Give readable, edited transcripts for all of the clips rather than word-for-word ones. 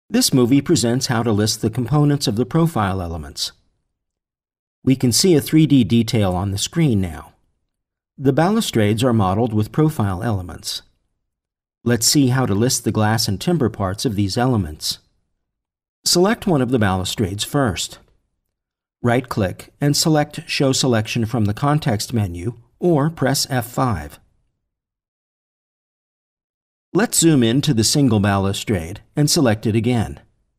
This movie presents how to list the components of the profile elements. We can see a 3D detail on the screen now. The balustrades are modeled with profile elements. Let's see how to list the glass and timber parts of these elements. Select one of the balustrades first. Right-click and select Show Selection from the context menu, or press F5. Let's zoom in to the single balustrade and select it again.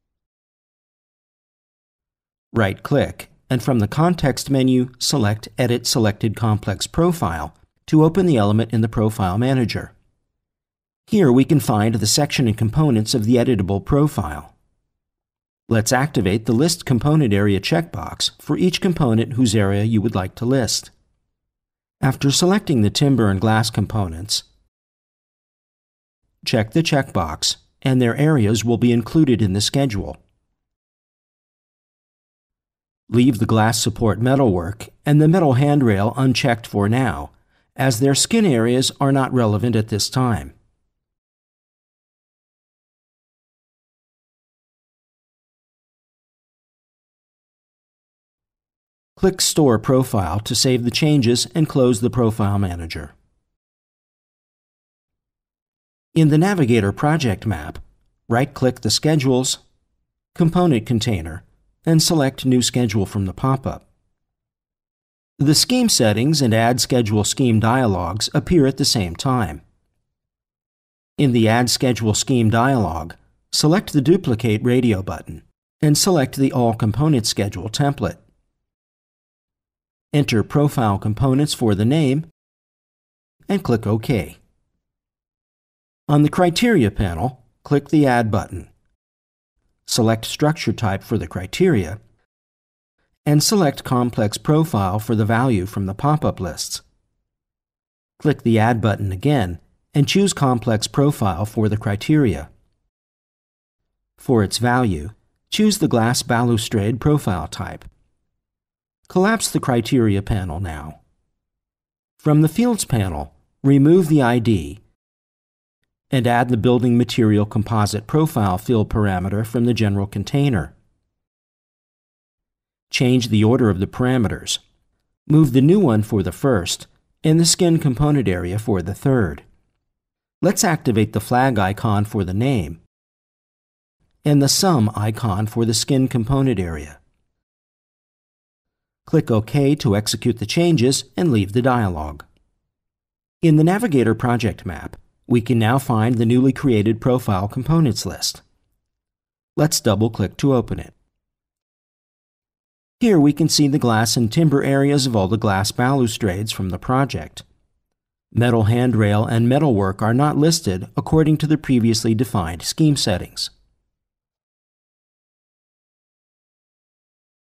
Right-click and from the context menu, select Edit Selected Complex Profile to open the element in the Profile Manager. Here we can find the section and components of the editable profile. Let's activate the List Component Area checkbox for each component whose area you would like to list. After selecting the timber and glass components, check the checkbox, and their areas will be included in the schedule. Leave the glass support metalwork and the metal handrail unchecked for now, as their skin areas are not relevant at this time. Click Store Profile to save the changes and close the Profile Manager. In the Navigator project map, right-click the Schedules, Component Container, and select New Schedule from the pop-up. The Scheme Settings and Add Schedule Scheme dialogs appear at the same time. In the Add Schedule Scheme dialog, select the Duplicate Radio button and select the All Component Schedule template. Enter Profile Components for the name and click OK. On the Criteria panel, click the Add button. Select Structure Type for the criteria and select Complex Profile for the value from the pop-up lists. Click the Add button again and choose Complex Profile for the criteria. For its value, choose the glass balustrade profile type. Collapse the Criteria panel now. From the Fields panel, remove the ID and add the Building Material Composite Profile field parameter from the general container. Change the order of the parameters. Move the new one for the first and the Skin component area for the third. Let's activate the flag icon for the name and the Sum icon for the Skin component area. Click OK to execute the changes and leave the dialog. In the Navigator project map, we can now find the newly created Profile Components list. Let's double-click to open it. Here we can see the glass and timber areas of all the glass balustrades from the project. Metal handrail and metalwork are not listed according to the previously defined scheme settings.